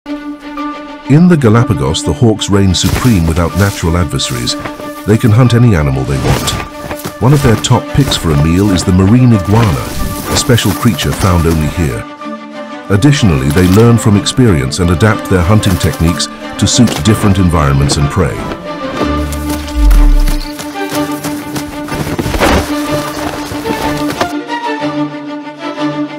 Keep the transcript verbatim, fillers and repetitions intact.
In the Galapagos, the hawks reign supreme without natural adversaries. They can hunt any animal they want. One of their top picks for a meal is the marine iguana, a special creature found only here. Additionally, they learn from experience and adapt their hunting techniques to suit different environments and prey.